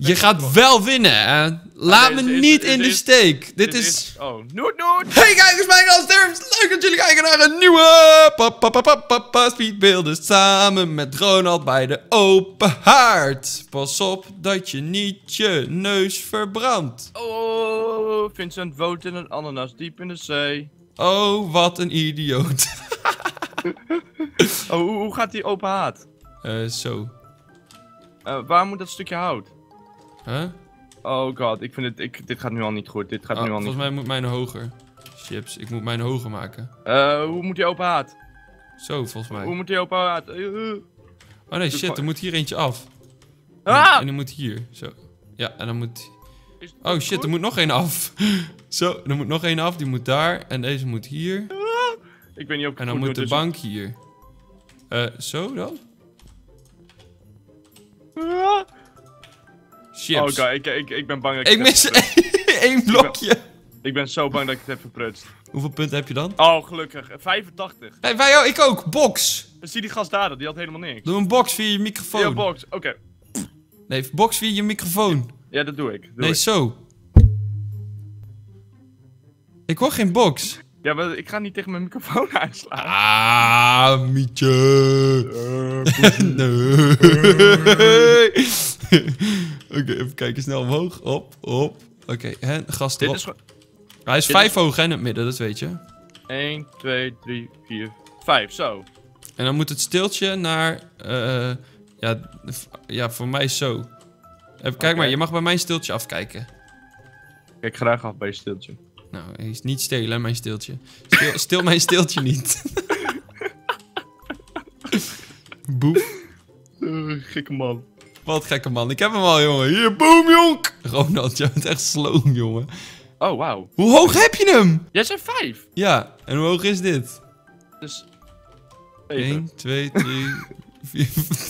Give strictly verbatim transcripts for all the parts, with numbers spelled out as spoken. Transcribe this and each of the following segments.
Je gaat wel winnen, hè? Laat Oké, me is- is- niet is- in de is- steek. Dit Dit is... Oh, noot, noot! Hey kijkers, mijn naam is Terms. Leuk dat jullie kijken naar een nieuwe Papa Papa Papa Speedbeelden samen met Ronald bij de open haard. Pas op dat je niet je neus verbrandt. Oh, Vincent woont in een ananas diep in de zee. Oh, wat een idioot. Oh, hoe, hoe gaat die open haard? Eh, zo. Uh, waar moet dat stukje hout? Huh? Oh god, ik vind het, ik, dit gaat nu al niet goed. Dit gaat Ah, nu al niet volgens mij moet mijn hoger. Chips, ik moet mijn hoger maken. Uh, hoe moet die open haard? Zo, volgens mij. Hoe moet die open haard? Uh, uh. Oh nee, shit, er moet hier eentje af. Ah! En er moet hier, zo. Ja, en dan moet... Is Oh shit, goed? er moet nog één af. Zo, er moet nog één af, die moet daar. En deze moet hier. Ik weet niet of ik En het dan goed moet de doe, dus- bank hier. Eh, zo dan? Ah! Chips. Oh god, ik, ik, ik ben bang dat Ik het mis even prutst. één blokje. Ik ben zo bang dat ik het even prutst. Hoeveel punten heb je dan? Oh, gelukkig. vijfentachtig. Hey, wij, oh, ik ook. Box. Zie die gast daar, die had helemaal niks. Doe een box via je microfoon. Ja, box. Oké. Nee, box via je microfoon. Ja, dat doe ik. Doe Nee, ik. zo. Ik hoor geen box. Ja, maar ik ga niet tegen mijn microfoon aanslaan. Ah, Mietje. Nee. Oké, even kijken. Snel omhoog. Op, op. Oké, en gast Dit erop. is gewoon... Hij is dit vijf is- hoog hè, in het midden, dat weet je. één, twee, drie, vier, vijf. Zo. En dan moet het steeltje naar... eh ja, v- ja, voor mij zo. Even, kijk Oké. maar, je mag bij mijn steeltje afkijken. Kijk graag af bij je stiltje. Nou, hij is niet stelen, hè, mijn steeltje. Steel, steel mijn steeltje niet. Boef. Uh, gekke man. Wat gekke man. Ik heb hem al, jongen. Hier, boom, jonk. Ronald, jij bent echt sloom, jongen. Oh, wauw. Hoe hoog heb je hem? Jij zei vijf. Ja, en hoe hoog is dit? Dus... één, twee, drie, vier...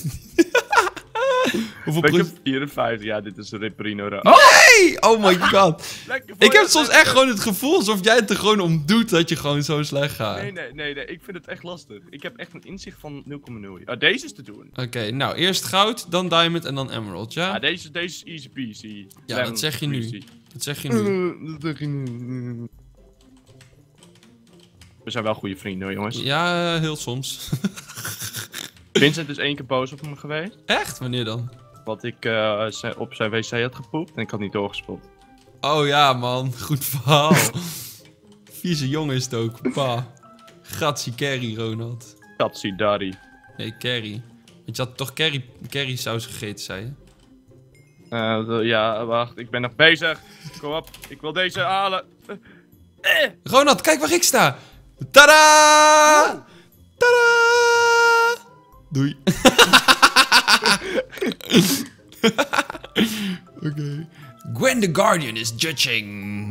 Hoeveel Ik heb procent? vierenvijftig. Ja, dit is een Ripperino. Oh, Hey! Oh my god. lekker voor Ik heb je. soms echt gewoon het gevoel alsof jij het er gewoon om doet dat je gewoon zo slecht gaat. Nee, nee, nee, nee. Ik vind het echt lastig. Ik heb echt een inzicht van nul komma nul. Ah, deze is te doen. Oké, nou, eerst goud, dan diamond en dan emerald, ja? Ja, deze, deze is easy peasy. Ja, Lemon dat zeg je nu. squeezy. Dat zeg je nu. Uh, dat zeg je nu. We zijn wel goede vrienden hoor, jongens. Ja, heel soms. Vincent is één keer boos op me geweest. Echt? Wanneer dan? Want ik uh, ze- op zijn wc had gepoept en ik had niet doorgespot. Oh ja, man. Goed verhaal. Vieze jongen is het ook. Pa. Gatsie Carrie, Ronald. Katsie Dari. Nee, Carrie. Want je had toch curry, curry saus gegeten, zei je? Uh, ja, wacht. Ik ben nog bezig. Kom op. Ik wil deze halen. Uh, eh. Ronald, kijk waar ik sta. Tada! Tada! Doei. Oké. Okay. Gwen the Guardian is judging.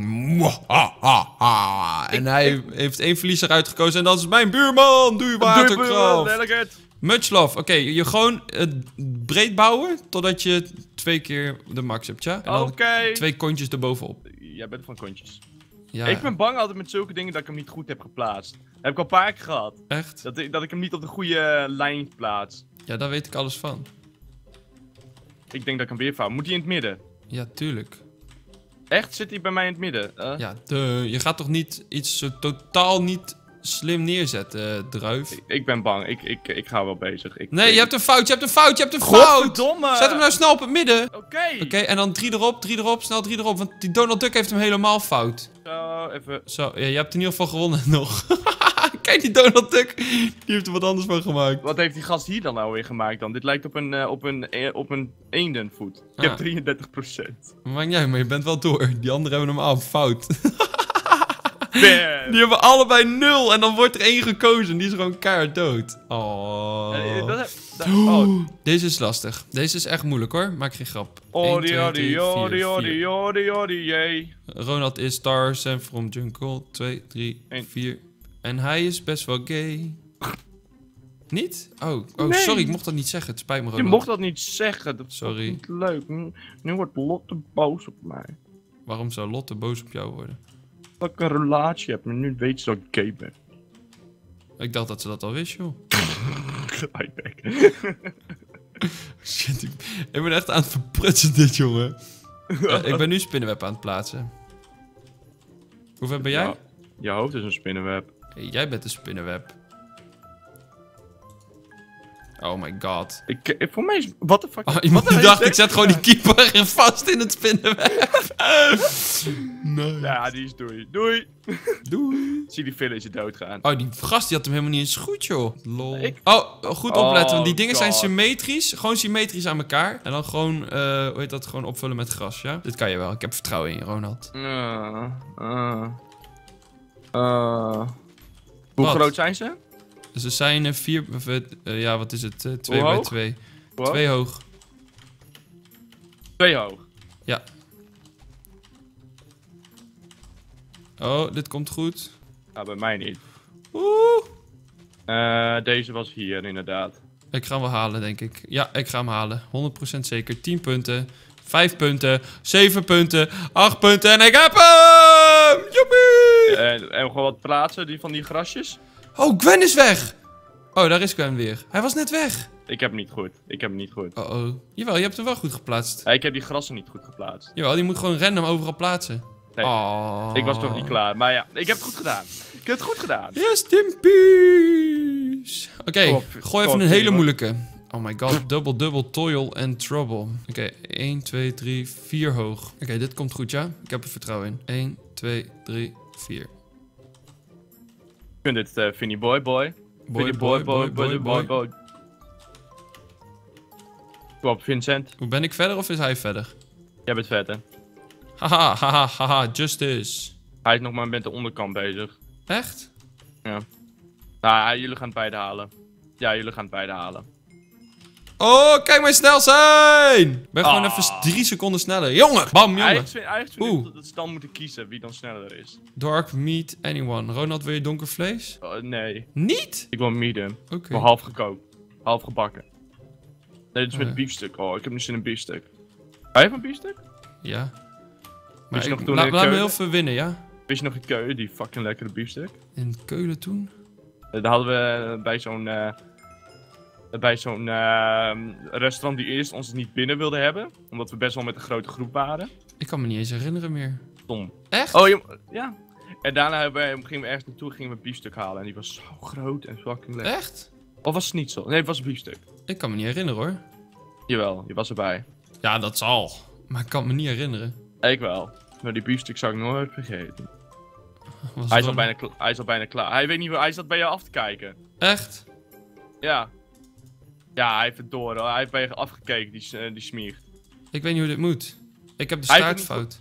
Mwahaha. En hij heeft één verliezer uitgekozen en dat is mijn buurman. Doei waterkraf. Delegate. Much love. Oké, okay, je gewoon uh, breed bouwen totdat je twee keer de max hebt, ja? En dan Oké. Okay. twee kontjes erbovenop. Jij bent van kontjes. Ja. Ik ben bang altijd met zulke dingen dat ik hem niet goed heb geplaatst. Dat heb ik al een paar keer gehad. Echt? Dat ik, dat ik hem niet op de goede lijn plaats. Ja, daar weet ik alles van. Ik denk dat ik hem weer fout. Moet hij in het midden? Ja, tuurlijk. Echt? Zit hij bij mij in het midden? Uh? Ja, de, je gaat toch niet iets zo totaal niet slim neerzetten, uh, druif? Ik, ik ben bang. Ik, ik, ik ga wel bezig. Ik, Nee, ik... je hebt een fout, je hebt een fout, je hebt een fout! Godverdomme! Zet hem nou snel op het midden! Oké. Okay. Oké, okay, en dan drie erop, drie erop, snel drie erop, want die Donald Duck heeft hem helemaal fout. Zo, even... Zo, ja, je hebt in ieder geval gewonnen nog. Kijk, die Donald Duck, die heeft er wat anders van gemaakt. Wat heeft die gast hier dan nou weer gemaakt dan? Dit lijkt op een, uh, op een, uh, op een eendenvoet. Ik ah. heb drieëndertig procent. Maakt niet uit, maar je bent wel door. Die anderen hebben hem af, fout. Bam. Die hebben allebei nul en dan wordt er één gekozen. Die is gewoon keihard dood. Oh. Uh, dat, dat, oh. Deze is lastig. Deze is echt moeilijk hoor. Maak geen grap. Odi, odi, odi, odi, odi, odi, jee. Ronald is Stars en From Jungle. twee, drie, vier. En hij is best wel gay. Niet? Oh, oh nee. sorry. Ik mocht dat niet zeggen. Het spijt me, Ronald. Je mocht dat niet zeggen. Dat sorry. is niet leuk. Nu, nu wordt Lotte boos op mij. Waarom zou Lotte boos op jou worden? Dat ik een relatie heb, maar nu weet ze dat ik gay ben. Ik dacht dat ze dat al wist, joh. Shit, ik, ik ben echt aan het verprutsen dit, jongen. uh, ik ben nu spinnenweb aan het plaatsen. Hoeveel ben jij? Ja, je hoofd is een spinnenweb. Hey, jij bent een spinnenweb. Oh my god. Ik, ik voor mij is... What the fuck? Oh, iemand Wat die een dacht, hele ik zet gewoon die keeper vast in het spinnenweb. Nee. Ja, die is doei. Doei. Doei. Zie die villager doodgaan. Oh, die gast die had hem helemaal niet eens goed, joh. Lol. Ik- Oh, goed opletten, want die Oh, dingen zijn God. symmetrisch. Gewoon symmetrisch aan elkaar. En dan gewoon, eh, hoe heet dat, gewoon opvullen met gras, ja? Dit kan je wel. Ik heb vertrouwen in je, Ronald. Uh, uh, uh. Hoe Wat? groot zijn ze? Dus er zijn uh, vier, of, uh, ja, wat is het? Uh, twee Hoe bij hoog? twee. Wow. Twee hoog. Twee hoog. Ja. Oh, dit komt goed. Nou, bij mij niet. Oeh. Uh, deze was hier, inderdaad. Ik ga hem wel halen, denk ik. Ja, ik ga hem halen. honderd procent zeker. tien punten. vijf punten. zeven punten. acht punten. En ik heb hem! Joepie! En, en gewoon wat plaatsen, die van die grasjes. Oh, Gwen is weg! Oh, daar is Gwen weer. Hij was net weg. Ik heb hem niet goed. Ik heb hem niet goed. Oh oh. Jawel, je hebt hem wel goed geplaatst. Uh, ik heb die grassen niet goed geplaatst. Jawel, die moet gewoon random overal plaatsen. Nee, Oh. ik was nog niet klaar. Maar ja, ik heb het goed gedaan. Ik heb het goed gedaan. Rest in peace. Oké, okay, Kom op, gooi kom even op, een hele jongen. moeilijke. Oh my god, double, double, toil and trouble. Oké, okay, één, twee, drie, vier hoog. Oké, okay, dit komt goed, ja? Ik heb er vertrouwen in. één, twee, drie, vier. Ik vind dit, uh, Vinnie Boy Boy. Boy, boy, boy, boy, boy, boy. Kom op, Vincent. Hoe ben ik verder of is hij verder? Jij bent vet, hè? Haha, haha, haha, justice. Hij is nog maar met de onderkant bezig. Echt? Ja. Nou, jullie gaan het beide halen. Ja, jullie gaan het beide halen. Oh, kijk mij snel zijn! Ik ben gewoon Ah. even drie seconden sneller. Jongen! Bam, jongen. Eigenlijk vind, eigenlijk vind Oeh. ik dat ze dan moeten kiezen wie dan sneller is. Dark meat anyone. Ronald, wil je donker vlees? Oh, nee, Niet? ik wil medium. Oké. Ik wil half gekookt. Half gebakken. Nee, dit is Oh, met ja. biefstuk. Oh, ik heb nu zin in een biefstuk. Hij heeft een biefstuk? Ja. Maar je ik, nog toen la- in laat me Keulen? heel veel winnen, ja? Wist je nog in Keulen, die fucking lekkere biefstuk? In Keulen toen? Uh, Daar hadden we bij zo'n uh, bij zo'n uh, restaurant die eerst ons niet binnen wilde hebben. Omdat we best wel met een grote groep waren. Ik kan me niet eens herinneren meer. Stom. Echt? Oh, je, ja. En daarna hebben we, gingen we ergens naartoe, gingen we een biefstuk halen. En die was zo groot en fucking lekker. Echt? Of was het niet zo? Nee, het was een biefstuk. Ik kan me niet herinneren, hoor. Jawel, je was erbij. Ja, dat zal. Maar ik kan me niet herinneren. Ik wel. Maar die biefstuk zou ik nooit vergeten. Was Hij is, er al bijna kla- hij is al bijna klaar. Hij weet niet hoe, hij zat bij jou af te kijken. Echt? Ja. Ja, hij heeft het door hoor. Hij heeft bij je afgekeken, die, s- eh, die smier. Ik weet niet hoe dit moet. Ik heb de Hij staart heeft fout.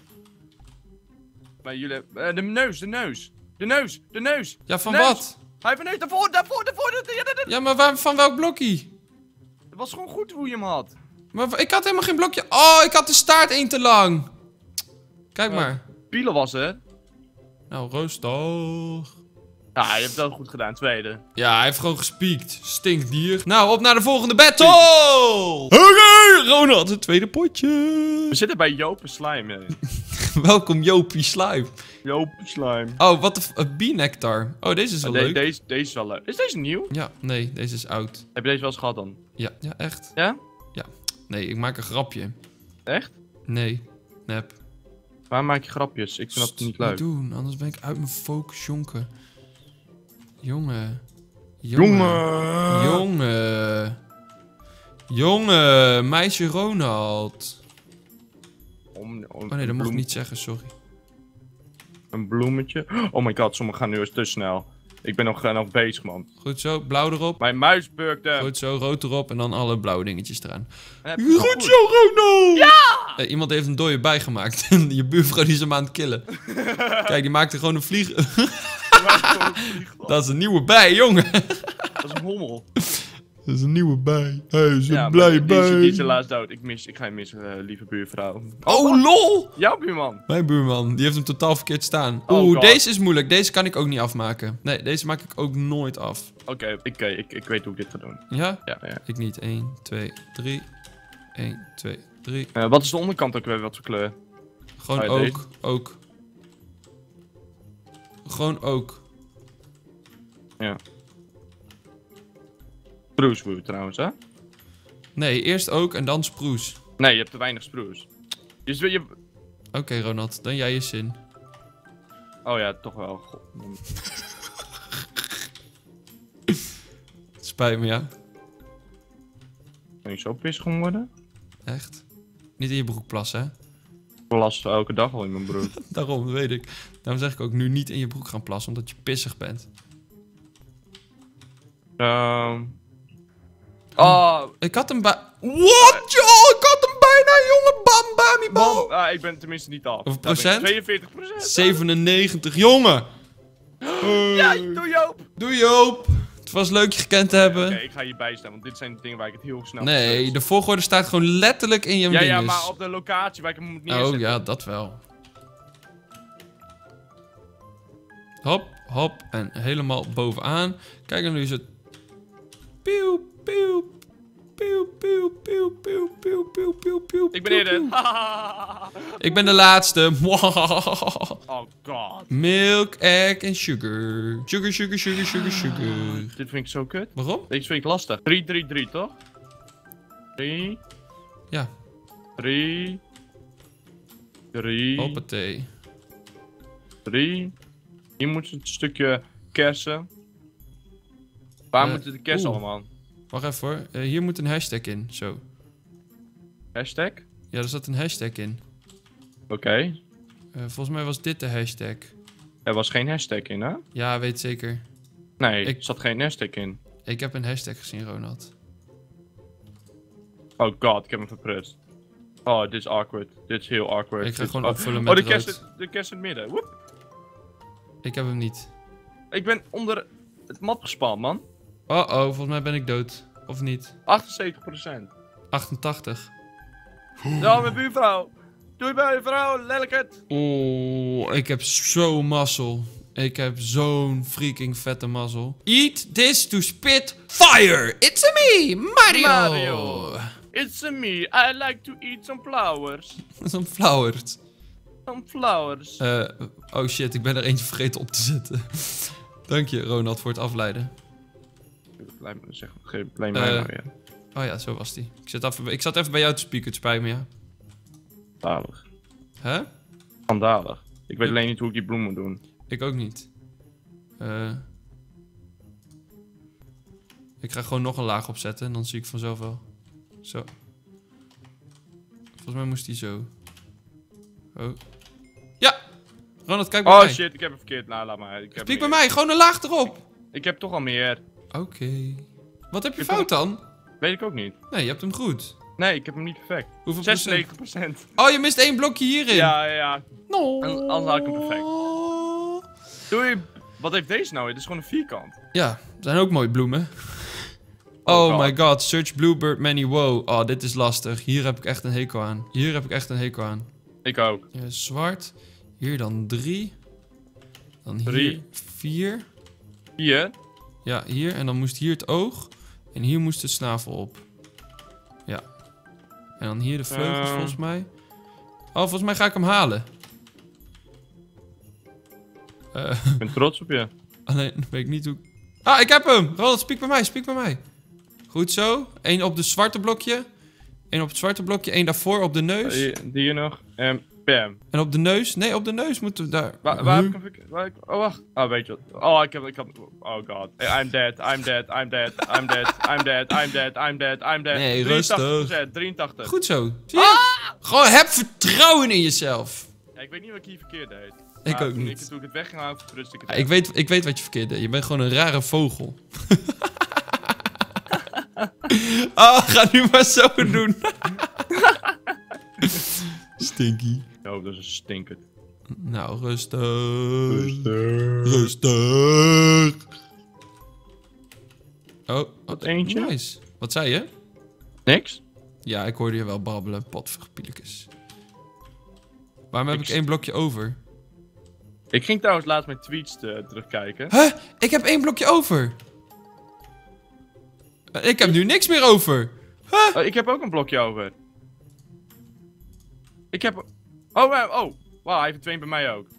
Maar jullie hebben... eh, de neus, de neus. De neus, de neus. Ja, van Neus. wat? Hij heeft een neus, daarvoor, daarvoor, daarvoor. Dat, ja, dat, dat- Ja, maar waar, van welk blokkie? Het was gewoon goed hoe je hem had. Maar w- ik had helemaal geen blokje. Oh, ik had de staart één te lang. Kijk Ja. maar. Pielen was het. Nou, roostig. Ja, je hebt het wel goed gedaan, tweede. Ja, hij heeft gewoon gespiekt. Stinkdier. Nou, op naar de volgende battle! Oké, Ronald, het tweede potje. We zitten bij Joop Slime. hè. Welkom, Jopie Slime. Joop Slime. Oh, wat de f- een bee-nectar. Oh, deze is wel Oh, de- leuk. deze, deze is wel leuk. Is deze nieuw? Ja, nee, deze is oud. Heb je deze wel eens gehad dan? Ja, ja, echt. Ja? Nee, ik maak een grapje. Echt? Nee, nep. Waar maak je grapjes? Ik vind dat Sst, niet leuk. doen, anders ben ik uit mijn focus, jonken. Jongen. Jongen. Jongen. Jongen, meisje Ronald. Om, om, Oh nee, dat een mocht ik bloem- niet zeggen, sorry. Een bloemetje. Oh my god, sommigen gaan nu eens te snel. Ik ben nog, uh, nog bezig, man. Goed zo, blauw erop. Mijn muis burkte. Goed zo, rood erop en dan alle blauwe dingetjes eraan. Heb je het Goed zo, Ronald! Ja! Eh, iemand heeft een dode bij gemaakt. En je buurvrouw die is hem aan het killen. Kijk, die maakte gewoon een vlieg. Dat is een nieuwe bij, jongen. Dat is een hommel. Dat is een nieuwe bij. Hij is een Ja, maar blij die, die, is- die is bij. helaas dood. Ik, mis, ik ga je missen, uh, lieve buurvrouw. Oh, lol! Jouw buurman. Mijn buurman, die heeft hem totaal verkeerd staan. Oh, Oeh, God. deze is moeilijk. Deze kan ik ook niet afmaken. Nee, deze maak ik ook nooit af. Oké, ik, eh, ik, ik weet hoe ik dit ga doen. Ja? Ja, ja. Ik niet. één, twee, drie. één, twee, drie. Uh, wat is de onderkant ook weer? Wat voor kleur? Gewoon Oh ja, ook, deze. ook. Gewoon ook. Ja. Cruisewood trouwens, hè? Nee, eerst ook en dan sproes. Nee, je hebt te weinig spruce. Dus je... Oké, okay, Ronald, dan jij je zin. Oh ja, toch wel. God. Spijt me, ja. Ben je zo pissig om worden? Echt? Niet in je broek plassen, hè? Ik plas elke dag al in mijn broek. Daarom, dat weet ik. Daarom zeg ik ook nu niet in je broek gaan plassen, omdat je pissig bent. Ehm... Oh, Ik had hem bij... What, joh? Ik had hem bijna, jongen. Bam, bam, bam. bam. Ah, ik ben tenminste niet af. Hoeveel procent? tweeënveertig procent. zevenennegentig, jongen. Ja, doe Joop. Doei, Joop. Het was leuk je gekend te hebben. Oké, okay, ik ga hierbij staan, want dit zijn de dingen waar ik het heel snel... Nee, de volgorde staat gewoon letterlijk in je Ja, dinges. ja, maar op de locatie waar ik hem moet neerzetten. Oh ja, dat wel. Hop, hop. En helemaal bovenaan. Kijk, en nu is het... Pieuw, pieuw. Pieuw, pieuw, pieuw, pieuw, pieuw, pieuw, pieuw, pieuw. Ik ben eerder. Ik ben de laatste. Oh god. Milk, egg en sugar. Sugar, sugar, sugar, sugar, sugar. Dit vind ik zo kut. Waarom? Dit vind ik lastig. drie, drie, drie, toch? drie. Ja. drie. drie. Hoppatee. drie. Hier moet een stukje kersen. Waar Uh, moeten de kersen oeh. allemaal? Wacht even hoor. Uh, hier moet een hashtag in. Zo. Hashtag? Ja, er zat een hashtag in. Oké. Okay. Uh, volgens mij was dit de hashtag. Er was geen hashtag in, hè? Ja, weet zeker. Nee, Ik- er zat geen hashtag in. Ik heb een hashtag gezien, Ronald. Oh god, ik heb hem verprutst. Oh, dit is awkward. Dit is heel awkward. Ik ga Dit- gewoon oh. opvullen met Oh, de rood. kerst, de kerst in het midden. Woep. Ik heb hem niet. Ik ben onder het mat gespand, man. Oh oh, volgens mij ben ik dood. Of niet? achtenzeventig procent. achtentachtig. Ja, mijn buurvrouw. Doei buurvrouw, lelijk het. Oh, ik heb zo'n mazzel. Ik heb zo'n freaking vette mazzel. Eat this to spit fire. It's a me, Mario. Mario. It's a me, I like to eat some flowers. Zo'n flowers. Some flowers. Uh, oh shit, ik ben er eentje vergeten op te zetten. Dank je, Ronald, voor het afleiden. Blijf me zeg, blame mij Eh. maar, ja. Oh ja, zo was die. Ik zat even, ik zat even bij jou te spieken, het spijt me, ja. Schandalig. Hè? Schandalig. Ik weet alleen niet hoe ik die bloem moet doen. Ik ook niet. Uh, ik ga gewoon nog een laag opzetten en dan zie ik vanzelf wel. Zo. Volgens mij moest die zo. Oh. Ja! Ronald, kijk bij Oh mij. shit, ik heb het verkeerd. Nou, laat maar. Ik heb Spiek bij meer. mij, gewoon een laag erop. Ik heb toch al meer. Oké. Okay. Wat heb je Ik fout dan? Weet ik ook niet. Nee, je hebt hem goed. Nee, ik heb hem niet perfect. Hoeveel procent? zesennegentig procent. Oh, je mist één blokje hierin. Ja, ja, ja. No. En anders had ik hem perfect. Doei. Wat heeft deze nou? Het is gewoon een vierkant. Ja, het zijn ook mooie bloemen. Oh, Oh, God. my god, search bluebird many wow. Oh, dit is lastig. Hier heb ik echt een hekel aan. Hier heb ik echt een hekel aan. Ik ook. Ja, zwart. Hier dan drie. Dan hier Drie. vier. Hier. Ja, hier. En dan moest hier het oog. En hier moest de snavel op. Ja. En dan hier de vleugels Eh. volgens mij. Oh, volgens mij ga ik hem halen. Eh, Ik ben trots op je. alleen weet ik niet hoe... Ah, ik heb hem! Ronald, spiek bij mij, spiek bij mij. Goed zo. Eén op de zwarte blokje. Eén op het zwarte blokje. Één daarvoor op de neus. Die, die hier nog. En bam. En op de neus. Nee, op de neus moeten we daar... Waar, waar heb ik hem verkeerd? waar heb ik- Oh, wacht. Oh, weet je wat. Oh, ik heb... Ik heb oh, god. I'm dead. I'm dead. I'm dead. I'm dead. I'm dead. I'm dead. I'm dead. I'm dead. Nee, drieëntachtig procent, rustig. drieëntachtig. Goed zo. Zie je? Gewoon heb vertrouwen in jezelf. Ja, ik weet niet wat ik hier verkeerd deed. Ik Maar ook toen niet. Ik, toen ik het weg ging houden, verprutste ik het. Ja, ik, weet, ik weet wat je verkeerd deed. Je bent gewoon een rare vogel. Oh, ga nu maar zo doen. Stinky. Oh, dat is een stinkend. Nou, rustig. Rustig. Oh, wat eentje? Nice. Wat zei je? Niks? Ja, ik hoorde je wel babbelen. Potverpielekes. Waarom heb Ik ik één blokje over? Ik ging trouwens laatst mijn tweets te, terugkijken. Huh? Ik heb één blokje over. Ik heb nu niks meer over. Huh? Oh, ik heb ook een blokje over. Ik heb... Oh, eh, oh. Wauw, hij heeft er twee bij mij ook.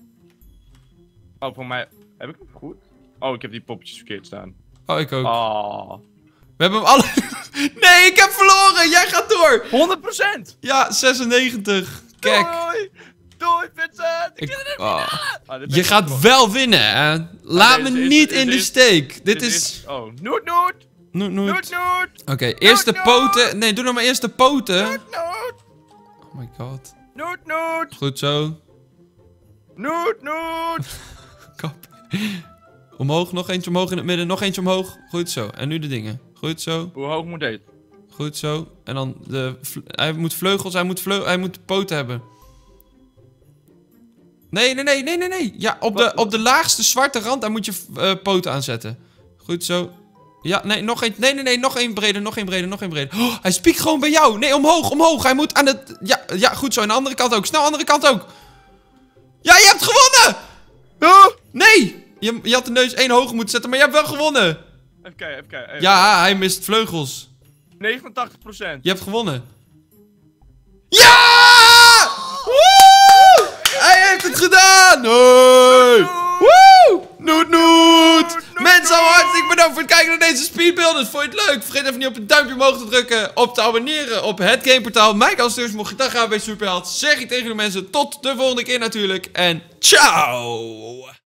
Oh, voor mij... Heb ik hem goed? Oh, ik heb die poppetjes verkeerd staan. Oh, ik ook. Oh. We hebben hem alle... Nee, ik heb verloren! Jij gaat door! honderd procent! Ja, zesennegentig. Kijk. Doei! Doei, Vincent! Ik Ik- zit er niet oh. Ah, dit ben Je ik gaat wel. wel winnen, hè? Laat deze me is- niet is- in de is- steek. Dit is... Oh, noot, noot! Noet, noet. Noot, noot! Oké, eerst de Noot, poten. Nee, doe nou maar eerst de poten. Noot, noot! Oh my god. Noot, noot! Goed zo. Noot, noot! Kap. Omhoog, nog eentje omhoog in het midden. Nog eentje omhoog. Goed zo. En nu de dingen. Goed zo. Hoe hoog moet deze? Goed zo. En dan de... vle- Hij moet vleugels. Hij moet, vleu hij moet poten hebben. Nee, nee, nee, nee, nee, nee. Ja, op de, op de laagste zwarte rand, daar moet je uh, poten aanzetten. Goed zo. Ja, nee, nog één. Nee, nee, nee, nog één breder, nog één breder, nog één breder. Oh, hij spiekt gewoon bij jou. Nee, omhoog, omhoog. Hij moet aan het... Ja, ja, goed zo. En de andere kant ook. Snel, andere kant ook. Ja, je hebt gewonnen! Oh, nee! Je, je had de neus één hoger moeten zetten, maar je hebt wel gewonnen. Even kijken, even kijken. even Ja, hij mist vleugels. kijken. negenentachtig procent. Je hebt gewonnen. Ja! Woe! Hij heeft het gedaan! Hey! Woe! Noet, noet! Mensen, allemaal hartstikke bedankt voor het kijken naar deze speedbuilders. Vond je het leuk? Vergeet even niet op het duimpje omhoog te drukken. Op te abonneren op het Gameportaal. Mijn kans mocht je dag gaan bij Superheld. Zeg je tegen de mensen. Tot de volgende keer natuurlijk. En ciao!